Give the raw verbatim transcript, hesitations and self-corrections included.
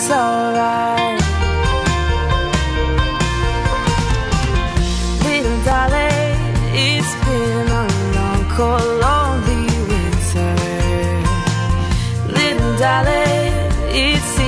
it's alright. Little darling, it's been a long, cold, lonely winter. Little darling, it's